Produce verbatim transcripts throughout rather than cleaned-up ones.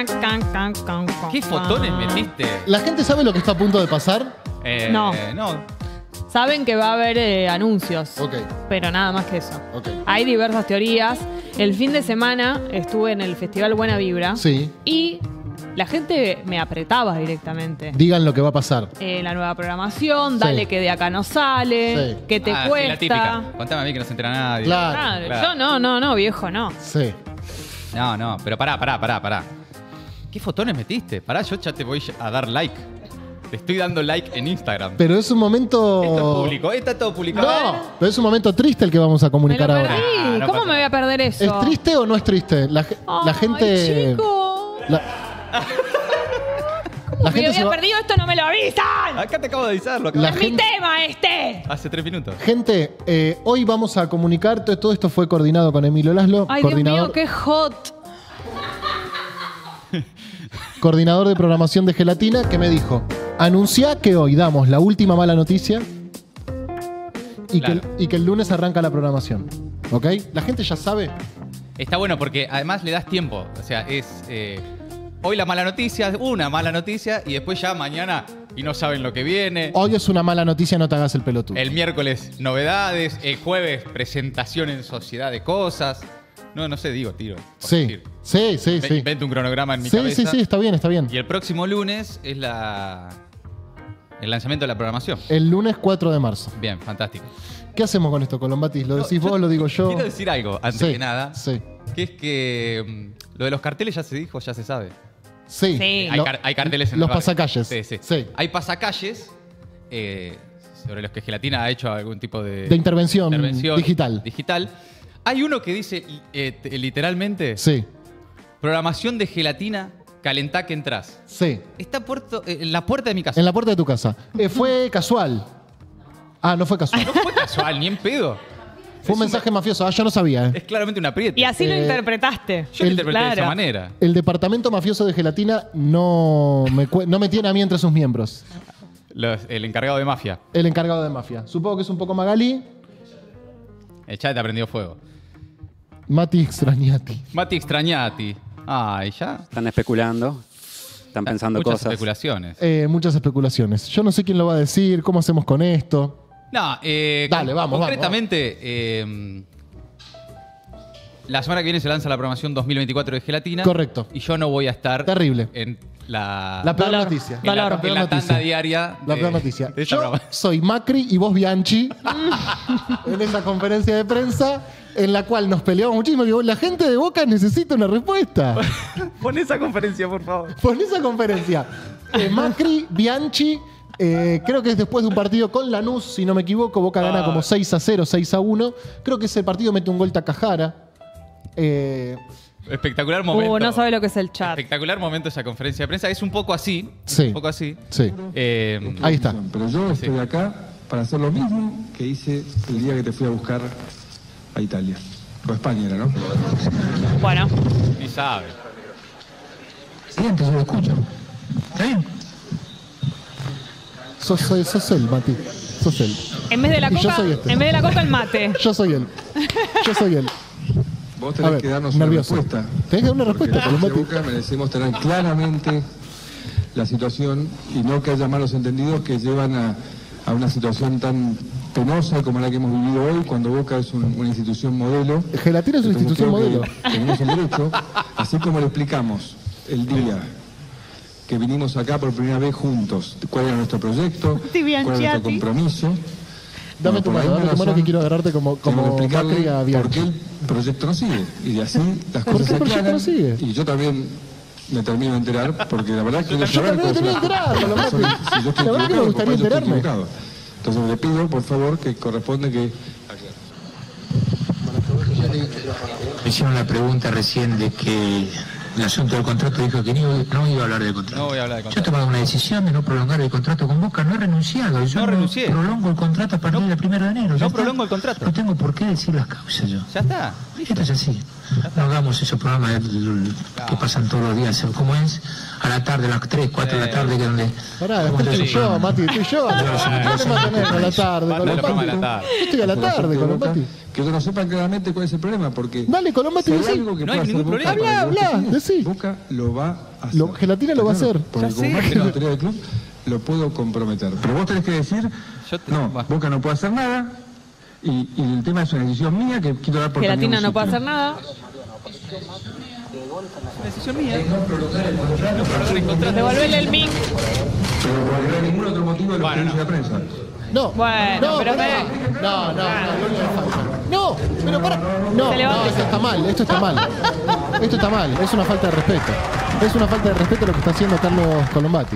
can, can, can, can, can, ¿Qué fotones metiste? ¿La gente sabe lo que está a punto de pasar? Eh, No. No. Saben que va a haber eh, anuncios, Ok, pero nada más que eso. ok. Hay diversas teorías. El fin de semana estuve en el Festival Buena Vibra Sí. y la gente me apretaba directamente. Digan lo que va a pasar. Eh, la nueva programación, Sí. dale que de acá no sale, Sí. que te Ah, sí, cuesta. la típica. Contame a mí que no se entera nadie. Claro. Claro, Claro. yo no, no, no, viejo, no. Sí. No, no, pero pará, pará, pará, pará. ¿Qué fotones metiste? Pará, yo ya te voy a dar like. Te estoy dando like en Instagram. Pero es un momento... Esto es público, está todo publicado. No, pero es un momento triste el que vamos a Me comunicar lo ahora. perdí. Ah, no ¿Cómo pasa me voy a perder eso? ¿Es triste o no es triste? La, ge- la Ay, gente... chico. La, ¿Cómo la me gente había se va- perdido esto? ¡No me lo avisan! Acá te acabo de avisarlo. acá. La ¡Es gente- mi tema este! Hace tres minutos. Gente, eh, hoy vamos a comunicar, todo, todo esto fue coordinado con Emilio Laszlo, Ay, Dios coordinador, mío, qué hot. coordinador de programación de Gelatina, que me dijo, anuncia que hoy damos la última mala noticia y, Claro. que, y que el lunes arranca la programación. ¿Ok? ¿La gente ya sabe? Está bueno porque además le das tiempo. O sea, es eh, hoy la mala noticia, una mala noticia y después ya mañana y no saben lo que viene. Hoy es una mala noticia, no te hagas el pelotudo. El miércoles novedades, el jueves presentación en sociedad de cosas. No, no sé, digo, tiro. por Sí, decir. sí, sí, Me sí. Invento un cronograma en mi Sí, cabeza. sí, sí, está bien, está bien. Y el próximo lunes es la el lanzamiento de la programación. El lunes cuatro de marzo. Bien, fantástico. ¿Qué hacemos con esto, Colombatis? ¿Lo No, decís yo vos, lo digo yo? Quiero decir algo, antes Sí, que nada, Sí, que es que mm, lo de los carteles ya se dijo, ya se sabe. sí. Sí. Hay, Lo- car- hay carteles en Los el barrio. pasacalles. Sí, sí. Sí. Hay pasacalles eh, sobre los que Gelatina ha hecho algún tipo de, De intervención intervención digital. digital. Hay uno que dice eh, t- literalmente, Sí, programación de Gelatina, calentá que entrás. sí. Está puerto, eh, en la puerta de mi casa. En la puerta de tu casa. Eh, fue casual. Ah, no fue casual. No fue casual, ni en pedo. Fue un mensaje mafioso. Ah, yo no sabía. eh. Es claramente una apriete. Y así lo Eh, interpretaste. Yo lo el- interpreté de esa claro. manera. El departamento mafioso de Gelatina no me, cue- no me tiene a mí entre sus miembros. Los- el encargado de mafia. El encargado de mafia. Supongo que es un poco Magali. El chat ha prendido fuego. Mati Extrañati. Mati Extrañati. Ay, ya. Están especulando, están pensando Muchas cosas. especulaciones. Eh, muchas especulaciones. Yo no sé quién lo va a decir, cómo hacemos con esto. No, eh, Dale, con- vamos, concretamente, eh, la semana que viene se lanza la programación dos mil veinticuatro de Gelatina. Correcto. Y yo no voy a estar Terrible. en la, La peor Dolor. noticia. en la, Dolor. La peor en la noticia. tanda diaria. La de- peor noticia. de esta Yo programa- soy Macri y vos Bianchi en esa conferencia de prensa en la cual nos peleamos muchísimo. Digo, la gente de Boca necesita una respuesta. Pon esa conferencia, por favor. Pon esa conferencia. Eh, Macri, Bianchi, eh, creo que es después de un partido con Lanús, si no me equivoco. Boca gana Ah. como seis a cero, seis a uno. Creo que ese partido mete un gol Takahara. Eh, Espectacular momento. Uh, no sabe lo que es el chat. Espectacular momento esa conferencia de prensa. Es un poco así. es Sí. Un poco así. sí, Eh, ahí está. Pero yo estoy acá para hacer lo mismo que hice el día que te fui a buscar a Italia. O a España era, ¿no? Bueno, y sabe. Siguiente, yo lo escucho. ¿Está bien? Sos, sos, sos él, Mati. Sos él. en vez de la Y yo coca, soy este. en vez de la coca, el mate. Yo soy él. Yo soy él. Vos A tenés ver, que darnos nervioso. una respuesta. Tenés que dar una Porque respuesta, desde Colombati. Boca merecemos tener claramente la situación y no que haya malos entendidos que llevan a, a una situación tan penosa como la que hemos vivido hoy, cuando Boca es un- una institución modelo. Gelatina es una Entonces institución creo modelo. que tenemos el derecho, así como le explicamos el día que vinimos acá por primera vez juntos, cuál era nuestro proyecto, Mati cuál era nuestro Bianchiati. compromiso. Dame Bueno, tu por la mano, dame misma tu mano razón, que quiero agarrarte como, tengo como que explicarle Macri a por Bianchi. qué el proyecto no sigue. Y de así las ¿Por cosas qué el se proyecto aclaran. no sigue? Y yo también me termino de enterar, porque la verdad es que quiero Yo saber también me cuáles termino son de las- enterar, cuáles son- Colomati. si yo estoy La verdad que me equivocado, gustaría por cuál yo estoy enterarme. equivocado. Entonces le pido, por favor, que corresponde que Me hicieron la pregunta recién de que el asunto del contrato dijo que no, no iba a hablar del contrato. No voy a hablar de Yo he contrato. tomado una decisión de no prolongar el contrato con Boca, no he renunciado. Yo No renuncié. prolongo el contrato a partir del primero de enero. ya no está. prolongo el contrato. No tengo por qué decir las causas yo. Ya está. Esto es así. no hagamos esos programas que pasan todos los días, ¿cómo es? A la tarde, a las tres, cuatro de la tarde, que donde... Pará, después estoy yo, Mati, estoy yo. ¿Dónde me tenés a la tarde, Manda los programas Colombati? a la tarde. Yo estoy a la tarde, Colombati. Que no sepan claramente cuál es el problema, porque Dale, Colombati, si hay decí. algo que No hay puede hacer ningún Boca problema. para Habla, que habla, Boca decí. Boca lo va a hacer. Lo- Gelatina lo va a Claro, hacer. Porque Ya como sé, máxima pero- autoridad del club, lo puedo comprometer. Pero vos tenés que decir, Yo te- no, va. Boca no puede hacer nada, y, y el tema es una decisión mía que quiero dar por Gelatina camino no puede sitio. hacer nada. Decisión mía. Devolverle el mic. Pero porque no hay ningún otro motivo de lo Bueno, que dice no. la prensa. No. Bueno, no, pero pará. ve- No, no, no, lo único que falta. No, pero para. No, Se levanta. no, esto está mal, esto está mal. Esto está mal, es una falta de respeto. Es una falta de respeto lo que está haciendo Carlos Colombati.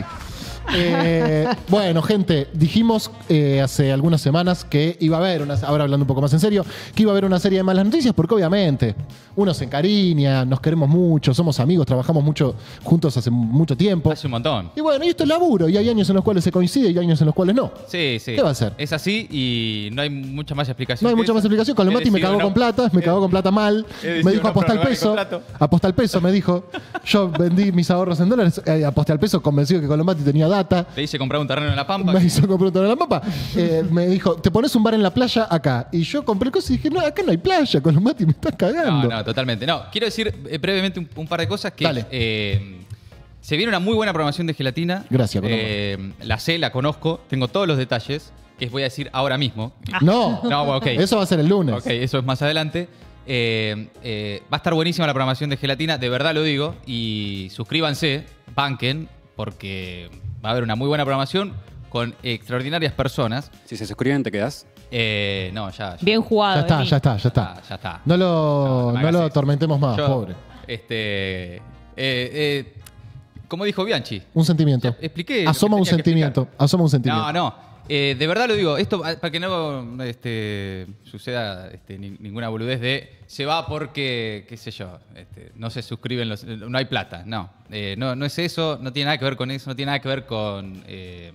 Eh, bueno, gente, dijimos eh, hace algunas semanas que iba a haber, una, ahora hablando un poco más en serio, que iba a haber una serie de malas noticias porque obviamente uno se encariña, nos queremos mucho, somos amigos, trabajamos mucho juntos hace mucho tiempo. Hace un montón. Y bueno, y esto es laburo y hay años en los cuales se coincide y hay años en los cuales no. Sí, sí. ¿Qué va a hacer? Es así y no hay mucha más explicación. No hay que mucha esa. más explicación. Colombati He me decidido cagó no- con plata, me he- cagó con plata mal. he Me decidido dijo no aposta al prorrogar el peso. contrato. Aposta al peso, me dijo. Yo vendí mis ahorros en dólares, eh, aposté al peso, convencido que Colombati tenía data. Te hice comprar un terreno en La Pampa. Me que- hizo comprar un terreno en la pampa. Eh, me dijo, te pones un bar en la playa acá. Y yo compré cosas y dije, no, acá no hay playa, Colombati, me estás No, cagando. no, totalmente. No, quiero decir eh, brevemente un, un par de cosas que Dale. eh, se viene una muy buena programación de Gelatina. Gracias, Colombo. Eh, la sé, la conozco, tengo todos los detalles que voy a decir ahora mismo. No, No, bueno, ok. eso va a ser el lunes. Ok, eso es más adelante. Eh, eh, va a estar buenísima la programación de Gelatina, de verdad lo digo. Y suscríbanse, banquen, porque va a haber una muy buena programación con extraordinarias personas. Si se suscriben, te quedás. Eh, no, ya, ya. Bien jugado. Ya está, Emi. ya está, ya está. Ah, ya está. No lo, No, no me no hagas lo eso. atormentemos más, Yo, pobre. Este. eh, eh, como dijo Bianchi. Un sentimiento. Ya expliqué lo Asoma que un tenía que sentimiento. explicar. Asoma un sentimiento. No, no. Eh, de verdad lo digo, esto ah, para que no este, suceda este, ni- ninguna boludez de se va porque, qué sé yo, este, no se suscriben, los, no hay plata. No, Eh, no, no es eso, no tiene nada que ver con eso, no tiene nada que ver con, eh,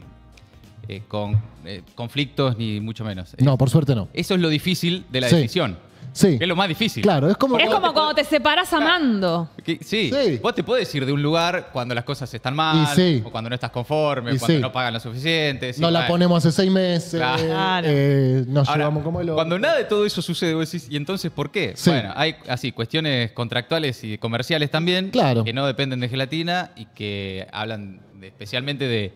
eh, con eh, conflictos ni mucho menos. No, por suerte no. Eso es lo difícil de la Sí. decisión. Sí. Que es lo más difícil. Claro, es como. Es Vos como te cuando te separás amando. Que- sí. Sí. Vos te podés ir de un lugar cuando las cosas están mal, Y sí. o cuando no estás conforme, Y o cuando sí. no pagan lo suficiente. sí, No la bueno. ponemos hace seis meses. Claro. eh, nos Ahora, llevamos como el otro. cuando nada de todo eso sucede, vos decís, ¿y entonces por qué? Sí. Bueno, hay así cuestiones contractuales y comerciales también, Claro. que no dependen de Gelatina y que hablan de- especialmente de,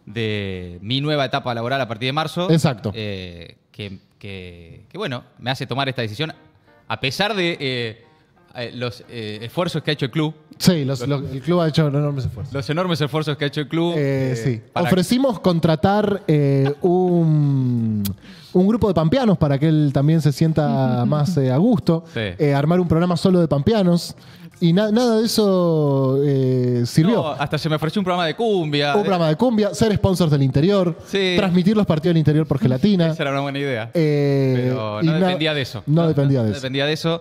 de mi nueva etapa laboral a partir de marzo. Exacto. eh, que, que- que, bueno, me hace tomar esta decisión a pesar de eh, eh, los eh, esfuerzos que ha hecho el club, Sí, los- los- el club ha hecho enormes esfuerzos. los enormes esfuerzos que ha hecho el club. Eh, eh, sí. para- Ofrecimos contratar eh, un, un grupo de pampeanos para que él también se sienta más eh, a gusto. Sí. Eh, armar un programa solo de pampeanos. Y na- nada de eso eh, sirvió. No, hasta se me ofreció un programa de cumbia. Un programa de cumbia, ser sponsors del interior, Sí. transmitir los partidos del interior por gelatina. Esa era una buena idea. Eh, Pero y no na- dependía de eso. No, dependía de No eso. dependía de eso.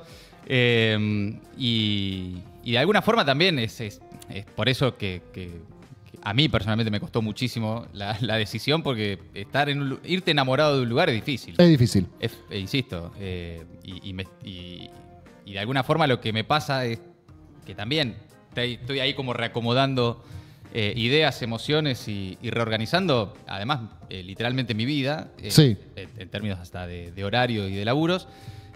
Eh, y, y de alguna forma también es, es- es por eso que, que- que a mí personalmente me costó muchísimo la, la decisión, porque estar en un lu- irte enamorado de un lugar es difícil. Es difícil. Es- eh, insisto. eh, y, y me- y- y de alguna forma lo que me pasa es que también te- estoy ahí como reacomodando eh, ideas, emociones y, y reorganizando, además, eh, literalmente mi vida, eh, Sí. en, en términos hasta de, de horario y de laburos.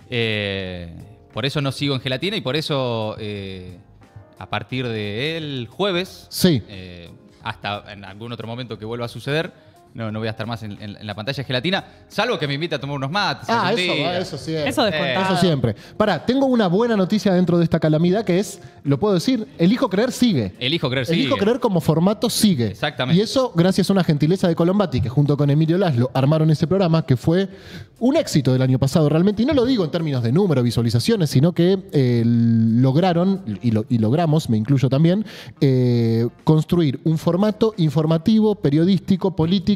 Eh, por eso no sigo en Gelatina y por eso eh, a partir del jueves, Sí. eh, hasta en algún otro momento que vuelva a suceder, no, no voy a estar más en, en- en la pantalla de Gelatina, salvo que me invite a tomar unos mates. Ah, algún eso, día. va, eso siempre. Eso descontado. Eso siempre. Pará, tengo una buena noticia dentro de esta calamidad que es, lo puedo decir, Elijo Creer sigue. Elijo creer, Elijo sigue. Creer como formato sigue. Exactamente. Y eso gracias a una gentileza de Colombati, que junto con Emilio Laszlo armaron ese programa, que fue un éxito del año pasado realmente. Y no lo digo en términos de número, visualizaciones, sino que eh, lograron, y, lo- y logramos, me incluyo también, eh, construir un formato informativo, periodístico, político,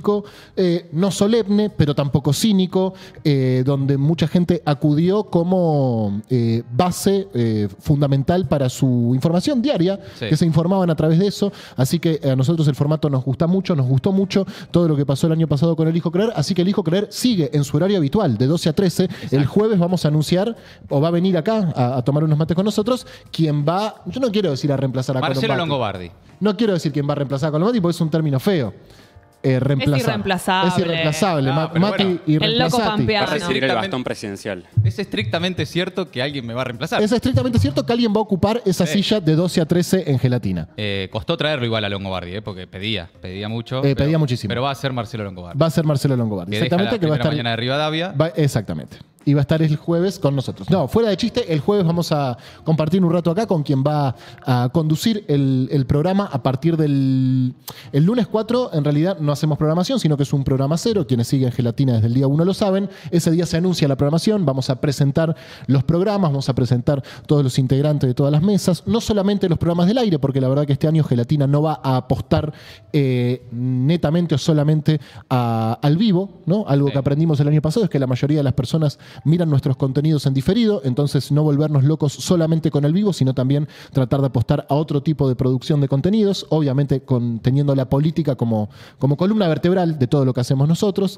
público, eh, no solemne, pero tampoco cínico, eh, donde mucha gente acudió como eh, base eh, fundamental para su información diaria, Sí. que se informaban a través de eso. Así que a nosotros el formato nos gusta mucho, nos gustó mucho todo lo que pasó el año pasado con Elijo Creer. Así que Elijo Creer sigue en su horario habitual, de doce a trece. El jueves vamos a anunciar, o va a venir acá a, a tomar unos mates con nosotros, quien va, yo no quiero decir a reemplazar a Marcelo Colombati. Longobardi. No quiero decir quién va a reemplazar a Colombati porque es un término feo. Eh, reemplazar. irreemplazable. Es irreemplazable. No, Ma- pero Mati bueno. El loco irreemplazati. pampeano. Va a recibir el Estrictamente- bastón presidencial. Es estrictamente cierto que alguien me va a reemplazar. Es estrictamente cierto que alguien va a ocupar esa Sí. silla de doce a trece en gelatina. Eh, costó traerlo igual a Longobardi, eh, porque pedía, pedía mucho. Eh, pedía muchísimo. Pero va a ser Marcelo Longobardi. Va a ser Marcelo Longobardi. que deja Exactamente, la que va a primera estar. mañana de Rivadavia. Va- exactamente. Y va a estar el jueves con nosotros. No, fuera de chiste, el jueves vamos a compartir un rato acá con quien va a conducir el, el programa a partir del el lunes cuatro. En realidad no hacemos programación, sino que es un programa cero. Quienes siguen Gelatina desde el día uno lo saben. Ese día se anuncia la programación. Vamos a presentar los programas, vamos a presentar todos los integrantes de todas las mesas. No solamente los programas del aire, porque la verdad que este año Gelatina no va a apostar eh, netamente o solamente a- al vivo, ¿no? Algo Sí. que aprendimos el año pasado es que la mayoría de las personas miran nuestros contenidos en diferido, entonces no volvernos locos solamente con el vivo, sino también tratar de apostar a otro tipo de producción de contenidos, obviamente con, teniendo la política como, como columna vertebral de todo lo que hacemos nosotros.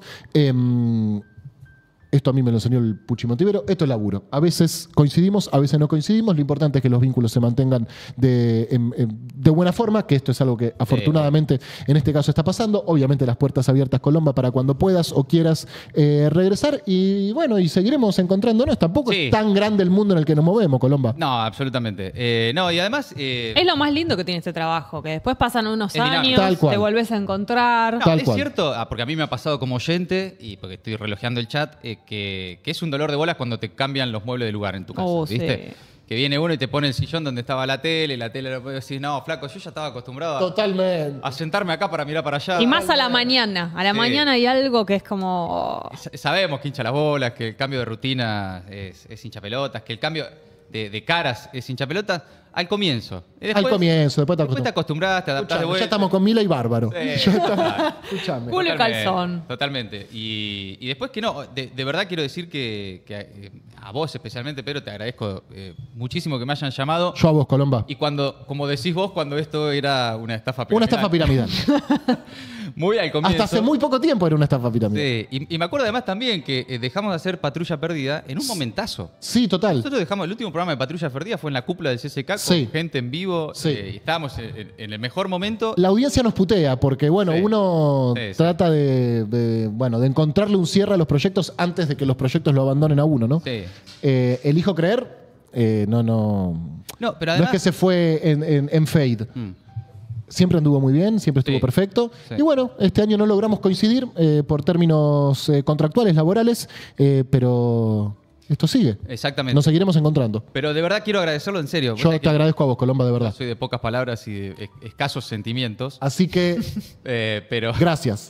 Em, Esto a mí me lo enseñó el Puchi Montivero. Esto es laburo. A veces coincidimos, a veces no coincidimos. Lo importante es que los vínculos se mantengan de, en- en- de buena forma, que esto es algo que afortunadamente en este caso está pasando. Obviamente las puertas abiertas, Colomba, para cuando puedas o quieras eh, regresar. Y bueno, y seguiremos encontrándonos. Tampoco Sí. es tan grande el mundo en el que nos movemos, Colomba. No, absolutamente. Eh, no, y además. eh, Es lo más lindo que tiene este trabajo, que después pasan unos Es dinámico. años, Tal cual. te vuelves a encontrar. No, Tal es cual. cierto, ah, porque a mí me ha pasado como oyente, y porque estoy relojeando el chat, eh, que, que es un dolor de bolas cuando te cambian los muebles de lugar en tu casa, Oh, ¿viste? sí. Que viene uno y te pone el sillón donde estaba la tele, la tele lo puede decir, no, flaco, yo ya estaba acostumbrado a, Totalmente. a sentarme acá para mirar para allá. Y más a la mañana. A la Sí. mañana hay algo que es como. oh, S- Sabemos que hincha las bolas, que el cambio de rutina es, es hincha pelotas, que el cambio de, de caras es hincha pelotas al comienzo. Y Al comienzo, después te después te acostumbras, te adaptás de Escuchame, vuelta. ya estamos con Mila y Bárbaro. Sí, Ya estamos- claro. Escuchame. Culo y Totalmente, calzón. Totalmente. Y, y después que no, de, de verdad quiero decir que, que, eh, a vos especialmente, Pedro, te agradezco eh, muchísimo que me hayan llamado. Yo a vos, Colomba. Y cuando, como decís vos, cuando esto era una estafa Una piramidal. estafa piramidal. Muy al comienzo. Hasta hace muy poco tiempo era una estafa piramidal. Sí, y, y me acuerdo además también que eh, dejamos de hacer Patrulla Perdida en un momentazo. Sí, total. Nosotros dejamos, el último programa de Patrulla Perdida fue en la cúpula del C C K con Sí. gente en vivo. Sí. eh, y estábamos en, en el mejor momento. La audiencia nos putea porque, bueno, Sí. uno Sí, sí. trata de, de, bueno, de encontrarle un cierre a los proyectos antes de que los proyectos lo abandonen a uno, ¿no? Sí. Eh, elijo creer, eh, no, no. No, pero No además. es que se fue en, en- en fade. Mm. Siempre anduvo muy bien, siempre estuvo Sí. perfecto. Sí. Y bueno, este año no logramos coincidir eh, por términos eh, contractuales, laborales, eh, pero esto sigue. Exactamente. Nos seguiremos encontrando. Pero de verdad quiero agradecerlo en serio. Vos Yo sabés te que agradezco a vos, Colomba, de yo verdad. soy de pocas palabras y de es- escasos sentimientos. Así que, eh, pero. gracias.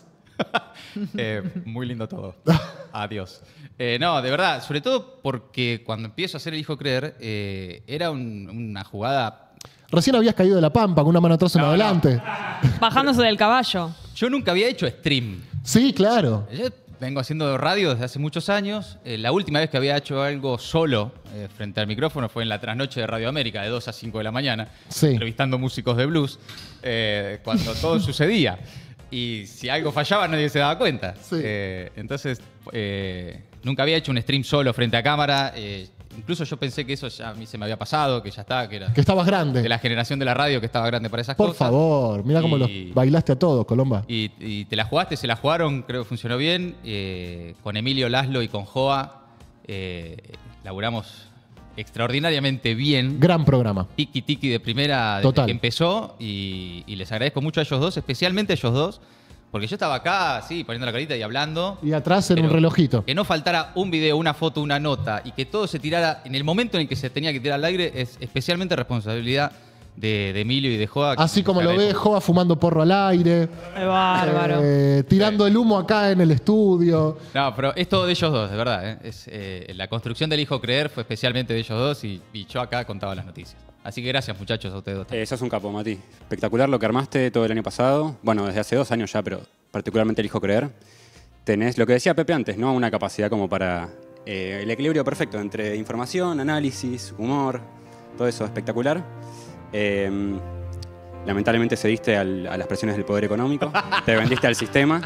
Eh, muy lindo todo. Adiós. Eh, no, de verdad, sobre todo porque cuando empiezo a hacer el hijo creer, eh, era un- una jugada. Recién habías caído de la pampa con una mano atrás y una No, no. adelante. Bajándose del caballo. Yo nunca había hecho stream. Sí, claro. Yo vengo haciendo radio desde hace muchos años. Eh, la última vez que había hecho algo solo eh, frente al micrófono fue en la trasnoche de Radio América, de dos a cinco de la mañana, Sí. entrevistando músicos de blues, eh, cuando todo sucedía. Y si algo fallaba, nadie se daba cuenta. Sí. Eh, entonces, eh, nunca había hecho un stream solo frente a cámara. eh, incluso yo pensé que eso ya a mí se me había pasado, que ya estaba, que era Que estabas grande. de la generación de la radio que estaba grande para esas Por cosas. favor, mira cómo Y- los bailaste a todos, Colomba. Y, y te la jugaste, se la jugaron, creo que funcionó bien. eh, con Emilio Laszlo y con Joa eh, laburamos extraordinariamente bien. Gran programa. Tiki tiki de primera desde Total. que empezó. Y, y les agradezco mucho a ellos dos, especialmente a ellos dos. Porque yo estaba acá, sí, poniendo la carita y hablando. Y atrás en Pero un relojito. Que no faltara un video, una foto, una nota y que todo se tirara en el momento en el que se tenía que tirar al aire es especialmente responsabilidad de, de Emilio y de Joa. que Así les como lo ve agradezco. Joa fumando porro al aire, Qué bárbaro. eh, tirando el humo acá en el estudio. No, pero es todo de ellos dos, de verdad. ¿eh? Es, eh, la construcción del hijo creer fue especialmente de ellos dos y, y yo acá contaba las noticias. Así que gracias, muchachos, a ustedes dos. Eh, sos un capo, Mati. Espectacular lo que armaste todo el año pasado. Bueno, desde hace dos años ya, pero particularmente elijo creer, tenés lo que decía Pepe antes, ¿no? Una capacidad como para eh, el equilibrio perfecto entre información, análisis, humor, todo eso espectacular. Eh, lamentablemente cediste al, a las presiones del poder económico, te vendiste al sistema.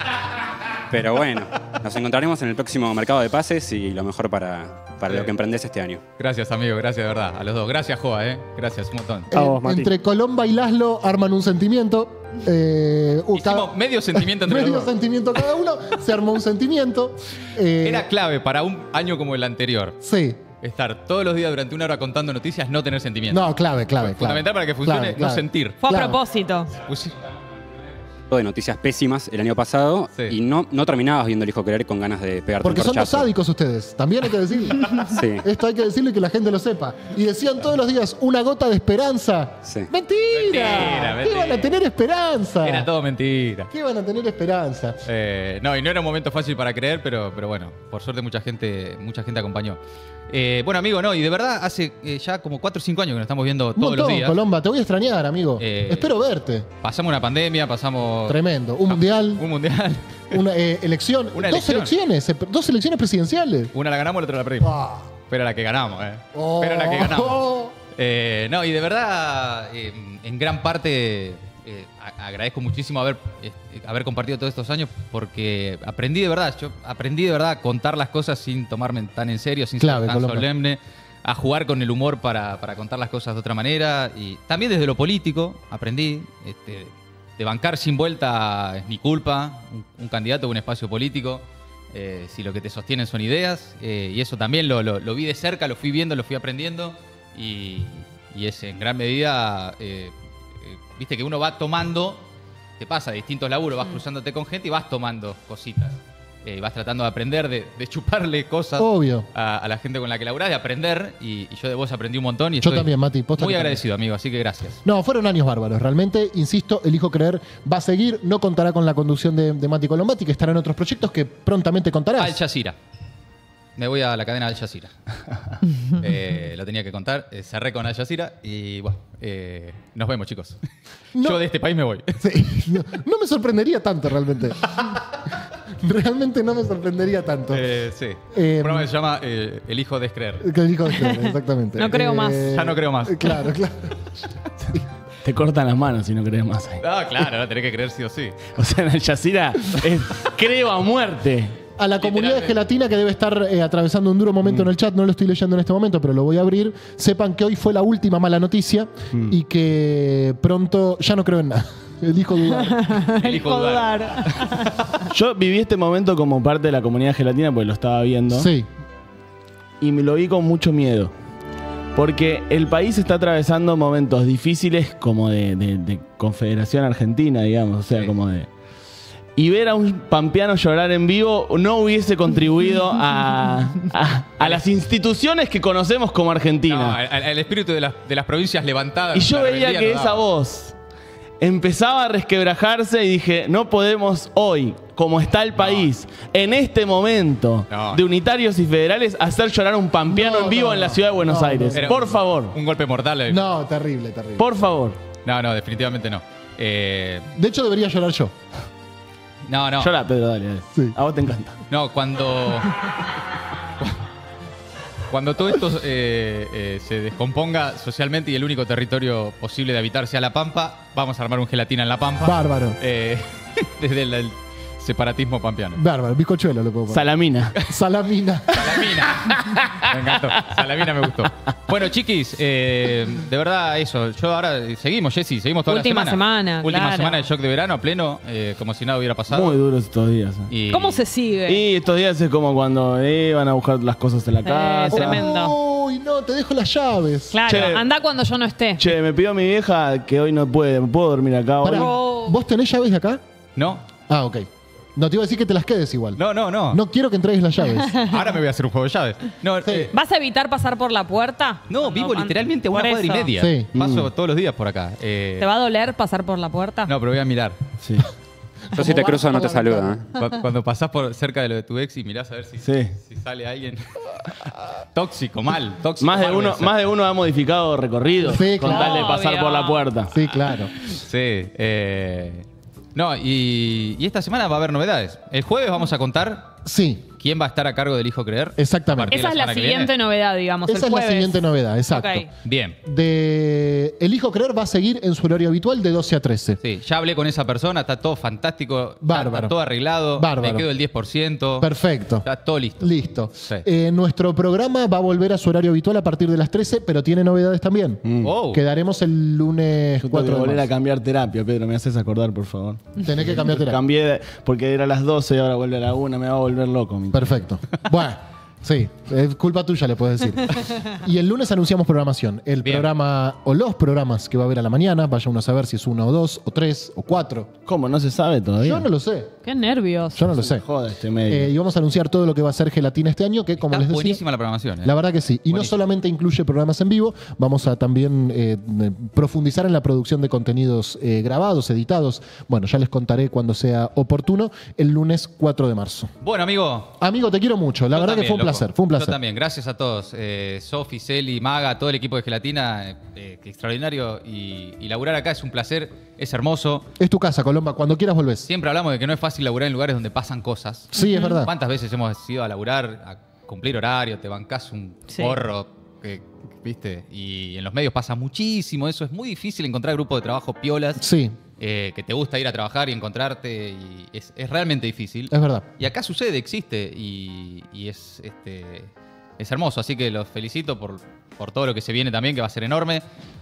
Pero bueno, nos encontraremos en el próximo mercado de pases y lo mejor para, para Sí. lo que emprendés este año. Gracias, amigo, gracias de verdad. A los dos. Gracias, Joa, ¿eh? Gracias, un montón. Eh, A vos, Mati. entre Colomba y Laszlo arman un sentimiento. Eh, uh, Hicimos cada- medio sentimiento entre medio los dos. sentimiento cada uno. Se armó un sentimiento. Eh, Era clave para un año como el anterior. Sí. Estar todos los días durante una hora contando noticias, no tener sentimiento. No, clave, clave. Fundamental para que funcione, Clave, no clave. sentir. Fue a Claro. propósito. Pues, De noticias pésimas el año pasado Sí. y no, no terminabas viendo el hijo querer con ganas de pegarte Porque un son dos corchazo. sádicos ustedes. También hay que decirlo. Sí. Esto hay que decirlo y que la gente lo sepa. Y decían todos los días, una gota de esperanza. Sí. ¡Mentira! Mentira, ¿Qué mentira. van a tener esperanza? era todo mentira. ¿Qué van a tener esperanza? Eh, no, y no era un momento fácil para creer, pero, pero bueno, por suerte mucha gente, mucha gente acompañó. Eh, bueno, amigo, no, y de verdad hace eh, ya como cuatro o cinco años que nos estamos viendo Un todos los montón, días. Colomba. Te voy a extrañar, amigo. Eh, Espero verte. Pasamos una pandemia, pasamos Tremendo. Un mundial, un mundial. una eh, elección. Una dos elección. elecciones. eh, Dos elecciones presidenciales. Una la ganamos, la otra la perdimos. Ah. Pero la que ganamos, ¿eh? Oh. Pero la que ganamos. Eh, no, y de verdad, eh, en gran parte eh, a- agradezco muchísimo haber, eh, haber compartido todos estos años porque aprendí de verdad, yo aprendí de verdad a contar las cosas sin tomarme tan en serio, sin Clave, ser tan Colombo. solemne, a jugar con el humor para, para contar las cosas de otra manera y también desde lo político aprendí este, de bancar sin vuelta es mi culpa, un, un candidato a un espacio político. Eh, si lo que te sostienen son ideas, eh, y eso también lo, lo- lo vi de cerca, lo fui viendo, lo fui aprendiendo, y, y es en gran medida, eh, eh, viste que uno va tomando, te pasa de distintos laburos, vas cruzándote con gente y vas tomando cositas, eh, vas tratando de aprender, de, de chuparle cosas Obvio. a, a la gente con la que laburás, de aprender, y, y yo de vos aprendí un montón, y Yo estoy también, Mati, posta muy que agradecido, amigo, así que gracias. No, fueron años bárbaros. Realmente, insisto, elijo creer, va a seguir, no contará con la conducción de, de Mati Colombati, que estará en otros proyectos que prontamente contarás. Al Jazeera. Me voy a la cadena Al Jazeera. Eh, lo tenía que contar. Eh, cerré con Al Jazeera y bueno, eh, nos vemos, chicos. No. Yo de este país me voy. Sí, no, no me sorprendería tanto, realmente. Realmente no me sorprendería tanto. Eh, sí. Eh, El programa se llama eh, El hijo de creer. Que elijo creer, exactamente. No creo más. Ya no creo más. Claro, claro. Te cortan las manos si no crees más ahí. Ah, claro, no tenés que creer sí o sí. O sea, en Al Jazeera es creo a muerte. A la comunidad de Literalmente. gelatina que debe estar eh, atravesando un duro momento en el chat, no lo estoy leyendo en este momento, pero lo voy a abrir. Sepan que hoy fue la última mala noticia y que pronto ya no creo en nada. Elijo dudar. Elijo dudar. Yo viví este momento como parte de la comunidad gelatina porque lo estaba viendo. Sí. Y me lo vi con mucho miedo. Porque el país está atravesando momentos difíciles como de, de- de Confederación Argentina, digamos. O sea, Sí. como de... Y ver a un pampeano llorar en vivo no hubiese contribuido a, a, a las instituciones que conocemos como No, Argentina. el, el espíritu de las, de las provincias levantadas. Y yo la veía rebeldía que no esa daba. voz empezaba a resquebrajarse y dije, no podemos hoy, como está el país, en este momento No. de unitarios y federales, hacer llorar a un pampeano No, en vivo no, en la no. ciudad de Buenos No, Aires. Era Por un- favor, Un golpe mortal. eh. No, terrible, terrible. por favor. No, no, definitivamente no. Eh, De hecho, debería llorar yo. no, no. Llora, Pedro, dale, dale. Sí. A vos te encanta. No, cuando. Cuando todo esto eh, eh, se descomponga socialmente y el único territorio posible de habitar sea La Pampa, vamos a armar un gelatina en La Pampa. Bárbaro. Eh, desde el, el separatismo pampeano. Bárbaro, bizcochuelo lo puedo poner. Salamina. Salamina. Salamina. Me encantó. Salamina me gustó. Bueno, chiquis, eh, de verdad eso. Yo ahora eh, seguimos, Jessy, seguimos toda Última la semana. semana, Última claro. semana de shock de verano a pleno, eh, como si nada hubiera pasado. Muy duros estos días. eh. Y- ¿Cómo se sigue? Y estos días es como cuando iban a buscar las cosas en la casa. tremendo. Uy, no, te dejo las llaves. Claro, Che. anda cuando yo no esté. Che, me pidió mi vieja que hoy no puede, ¿puedo dormir acá hoy? Pará, Oh. ¿vos tenés llaves de acá? No, Ah, ok. No te iba a decir que te las quedes igual. no, no, no. No quiero que entregues las llaves. Ahora me voy a hacer un juego de llaves. No, Sí. eh, ¿Vas a evitar pasar por la puerta? no vivo Cuando- literalmente a una por cuadra y eso. media. Sí. Paso todos los días por acá. Eh, ¿Te va a doler pasar por la puerta? No, pero voy a mirar. Sí. Yo si te va cruzo no por te la saludo. ¿eh? Cu- Cuando pasás por cerca de lo de tu ex y mirás a ver si, Sí. si sale alguien tóxico, mal, tóxico. Más de, mal voy a uno, ser. más de uno ha modificado recorrido Sí, con claro. tal de pasar Obvio. por la puerta. Sí, claro. Sí. eh, No, y, y esta semana va a haber novedades. El jueves vamos a contar Sí, quién va a estar a cargo del Hijo Creer. exactamente. A partir de Esa es la semana que siguiente viene. novedad, digamos. Esa el es la jueves. siguiente novedad, exacto. Ok. Bien. De El Hijo Creer va a seguir en su horario habitual de doce a trece. Sí, ya hablé con esa persona, está todo fantástico, está- Bárbaro. está todo arreglado, Bárbaro. me quedo el diez por ciento. Perfecto. Está todo listo. Listo. Sí. Eh, nuestro programa va a volver a su horario habitual a partir de las trece, pero tiene novedades también. Oh. Quedaremos el lunes Yo tengo que cuatro de volver a marzo. cambiar terapia, Pedro. Me haces acordar, por favor. Tenés que cambiar terapia. Cambié de- porque era a las doce y ahora vuelve a la una. Me va a volver loco. mi- Perfecto. Bueno, sí, es culpa tuya, le puedo decir. Y el lunes anunciamos programación. El Bien. programa o los programas que va a haber a la mañana, vaya uno a saber si es uno o dos, o tres, o cuatro. ¿Cómo? ¿No se sabe todavía? Yo no lo sé. Qué nervios. Yo no lo sé. Joda este medio. Eh, y vamos a anunciar todo lo que va a ser Gelatina este año, que como Está les decía, buenísima la programación. ¿eh? la verdad que sí. Y no Buenísimo. solamente incluye programas en vivo, vamos a también eh, eh, profundizar en la producción de contenidos eh, grabados, editados. Bueno, ya les contaré cuando sea oportuno, el lunes cuatro de marzo. Bueno, amigo. Amigo, te quiero mucho. La yo verdad que también, fue un loco. placer. Fue un placer. Yo también. Gracias a todos. Eh, Sofi, Celi, Maga, todo el equipo de Gelatina. eh, que extraordinario. Y, y laburar acá es un placer. Es hermoso. Es tu casa, Colomba. Cuando quieras volvés. Siempre hablamos de que no es fácil laburar en lugares donde pasan cosas. Sí, es verdad. ¿Cuántas veces hemos ido a laburar, a cumplir horario, te bancás un Sí. porro, que, ¿viste? Y en los medios pasa muchísimo eso. Es muy difícil encontrar grupos de trabajo piolas, Sí, eh, que te gusta ir a trabajar y encontrarte. Y es, es realmente difícil. es verdad. Y acá sucede, existe. Y, y es, este, es hermoso. Así que los felicito por, por todo lo que se viene también, que va a ser enorme.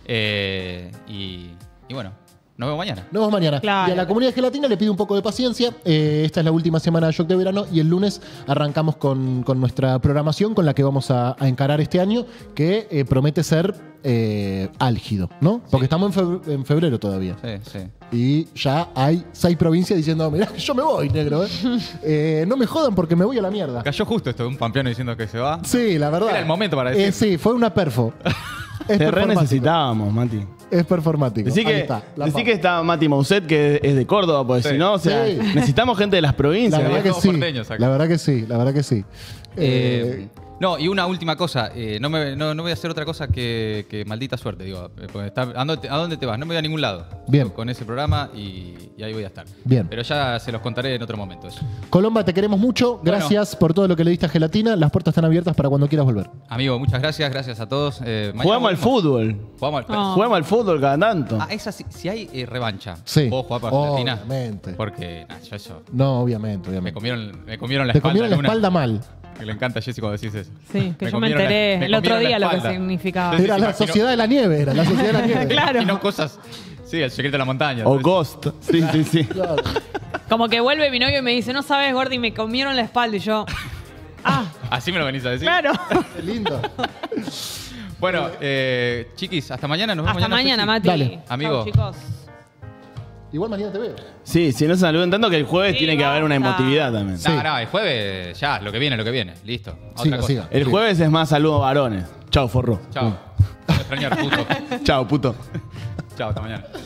Eh, y, y bueno, nos vemos mañana. Nos vemos mañana. Claro. Y a la comunidad gelatina le pido un poco de paciencia. Eh, esta es la última semana de Shock de verano y el lunes arrancamos con, con nuestra programación con la que vamos a, a encarar este año, que eh, promete ser eh, álgido, ¿no? Porque estamos en febr- en febrero todavía. Sí, sí. Y ya hay seis provincias diciendo, mirá, yo me voy, negro. ¿eh? Eh, no me jodan porque me voy a la mierda. Cayó justo esto de un pampeano diciendo que se va. Sí, la verdad. Era el momento para decir. Eh, sí, fue una perfo. Es Te re performático. necesitábamos, Mati. Es performático. Decí Ahí que, está, la decí pava. que está Mati Mousset, que es de Córdoba, porque Sí. si no, o sea, Sí. necesitamos gente de las La provincias. verdad ¿no? que todos sí. porteños acá. La verdad que sí, la verdad que sí. Eh, Eh, no, y una última cosa. eh, no, me, no, no voy a hacer otra cosa que, que maldita suerte. Digo, eh, porque está- ¿a, dónde, ¿A dónde te vas? No me voy a ningún lado. Bien. Con ese programa y, y ahí voy a estar. Bien. Pero ya se los contaré en otro momento. Eso. Colomba, te queremos mucho. Gracias por todo lo que le diste a Gelatina. Las puertas están abiertas para cuando quieras volver. Amigo, muchas gracias. Gracias a todos. Eh, mañana Jugamos al volvemos. fútbol. Jugamos al No. Jugamos al fútbol cada tanto. Ah, esa sí, si hay eh, revancha. Sí. ¿Puedo jugar para Argentina? Obviamente. Porque nah, yo eso. No, obviamente, Me obviamente. comieron, me comieron la Te espalda. comieron la en una- espalda mal. Que le encanta a Jessy cuando decís eso. Sí, que Me yo me comieron la- enteré me el otro comieron la día lo que espalda. significaba. Sí, Era sí, la imagino. sociedad de la nieve, era la sociedad de la nieve. Claro. Y no cosas. Sí, el secreto de la montaña. O Entonces, Ghost. Sí, sí, sí. Claro. Como que vuelve mi novio y me dice, no sabes, Gordy, me comieron la espalda. Y yo, ah, Así me lo venís a decir. claro. Qué lindo. Bueno, eh, chiquis, hasta mañana. Nos vemos Hasta mañana, Jessy. Mati. Dale. Chau, Amigo. chicos. Igual mañana te veo. Sí, si no se saluden tanto que el jueves Sí, tiene que haber una basta. emotividad también. Sí. No, no, el jueves ya, lo que viene, lo que viene. Listo. Otra Siga, cosa. siga. El Sí. jueves es más saludos varones. Chao, forro. Chao. Me extrañar, puto. Chao, puto. Chao, hasta mañana.